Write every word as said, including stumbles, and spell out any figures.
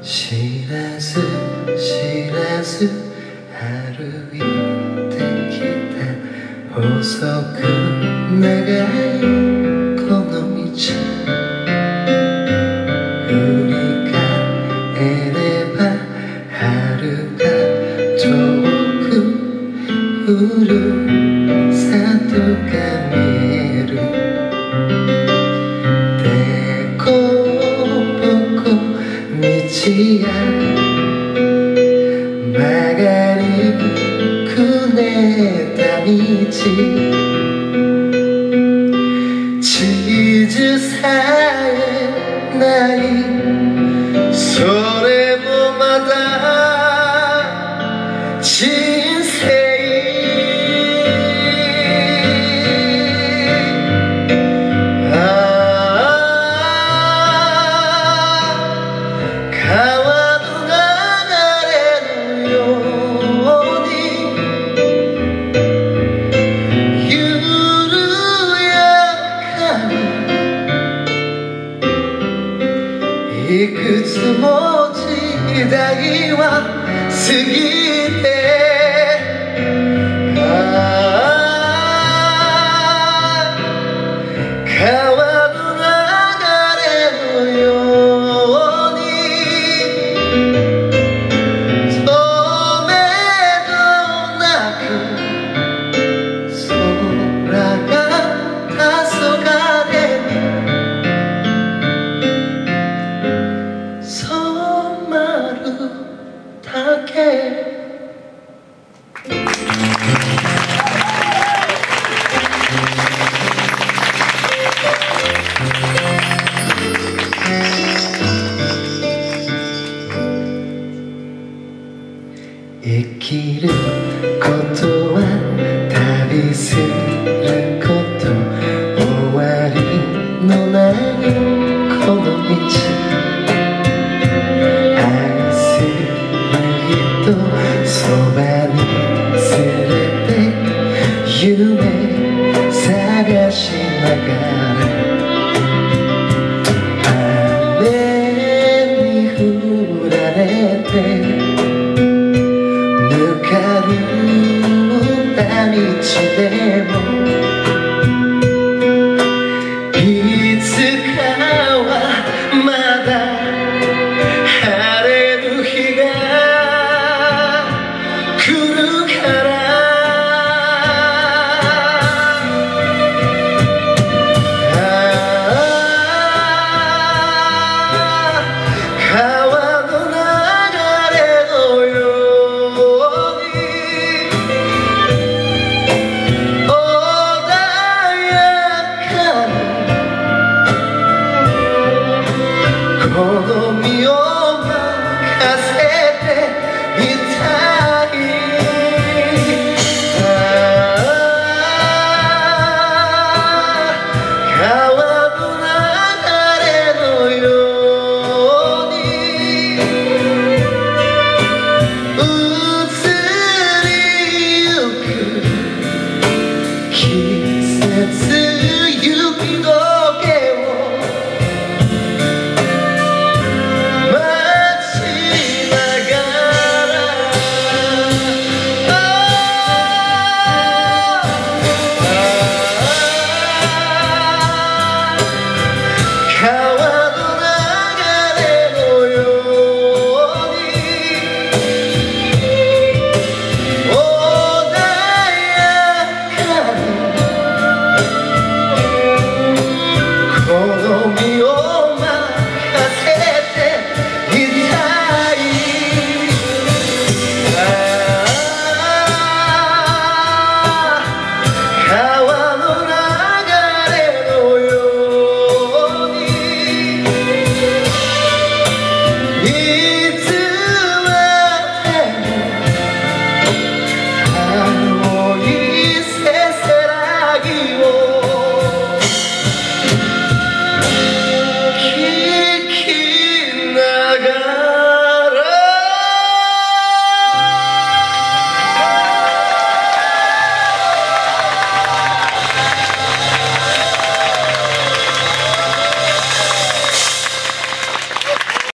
知らず知らず歩いてきた細く長いこの道、振り返れば遥か遠くふるさとが見える。でこぼこ道や曲がりくねった道、地図さえないそれもまだ人生。いくつも時代は過ぎて、ああ川の流れのように止めどなく空が黄昏染まるだけ。生きることは旅すること、終わりのないこの道、そばに連れて夢探しながら、雨に降られてぬかるんだ道でも、いつかはまだ晴れる日が来るから、ああ川の流れのように穏やかにこの身を任せて